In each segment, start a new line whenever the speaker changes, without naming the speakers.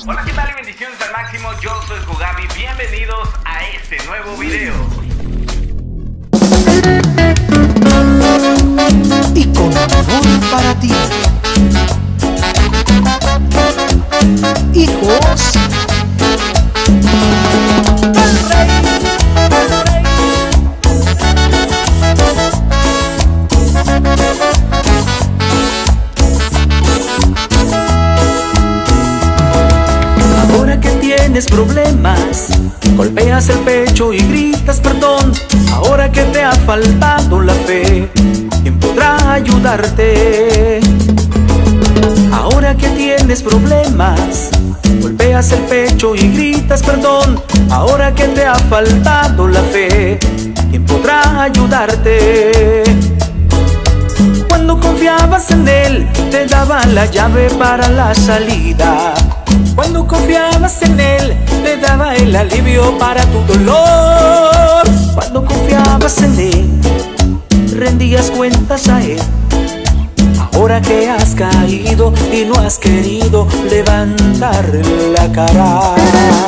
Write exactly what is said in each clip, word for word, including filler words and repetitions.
Hola, ¿qué tal? Y bendiciones al máximo, yo soy Kogabi, bienvenidos a este nuevo video.
Y con amor para ti, hijos del rey, del rey. Ahora que tienes problemas, golpeas el pecho y gritas perdón. Ahora que te ha faltado la fe, ¿quién podrá ayudarte? Ahora que tienes problemas, golpeas el pecho y gritas perdón. Ahora que te ha faltado la fe, ¿quién podrá ayudarte? Cuando confiabas en Él, te daba la llave para la salida. Cuando confiabas en Él, te daba el alivio para tu dolor. Cuando confiabas en Él, rendías cuentas a Él. Ahora que has caído y no has querido levantar la cara,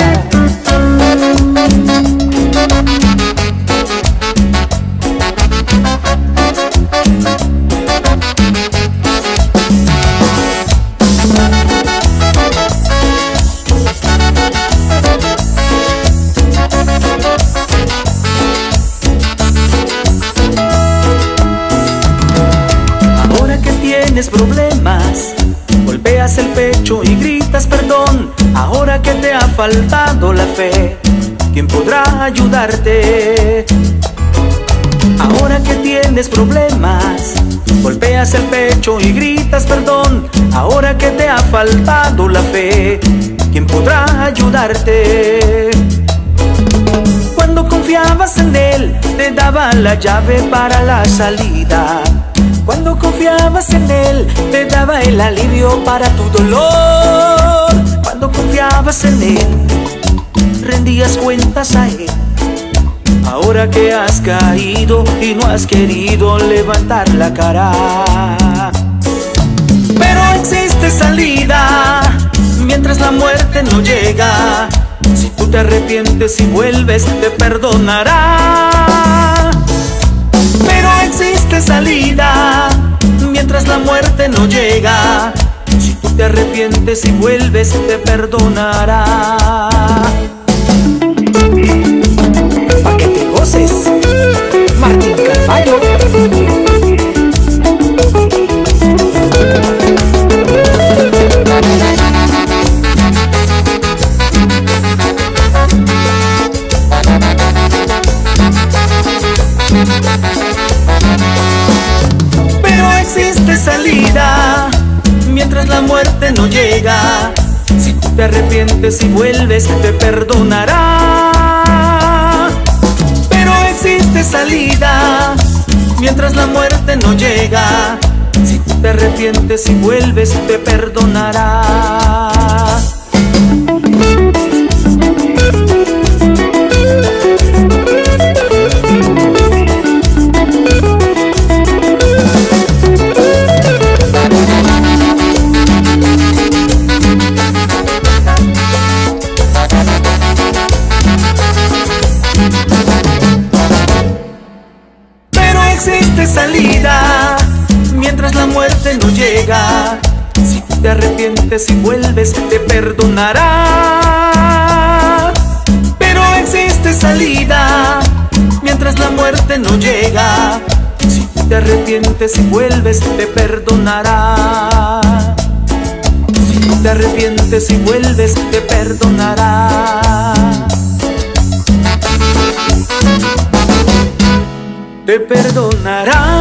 tienes problemas, golpeas el pecho y gritas perdón. Ahora que te ha faltado la fe, ¿quién podrá ayudarte? Ahora que tienes problemas, golpeas el pecho y gritas perdón. Ahora que te ha faltado la fe, ¿quién podrá ayudarte? Cuando confiabas en Él, te daba la llave para la salida. Cuando confiabas en Él, te daba el alivio para tu dolor. Cuando confiabas en Él, rendías cuentas a Él. Ahora que has caído y no has querido levantar la cara, pero existe salida mientras la muerte no llega. Si tú te arrepientes y vuelves, te perdonará. Pero existe salida mientras la muerte no llega. Si tú te arrepientes y vuelves, te perdonará. Pa' que te goces, Martín Carballo. Pero existe salida mientras la muerte no llega. Si tú te arrepientes y vuelves, te perdonará. Pero existe salida mientras la muerte no llega. Si tú te arrepientes y vuelves, te perdonará. Existe salida mientras la muerte no llega. Si tú te arrepientes y vuelves, te perdonará. Pero existe salida mientras la muerte no llega. Si tú te arrepientes y vuelves, te perdonará. Si tú te arrepientes y vuelves, te perdonará. Te perdonará.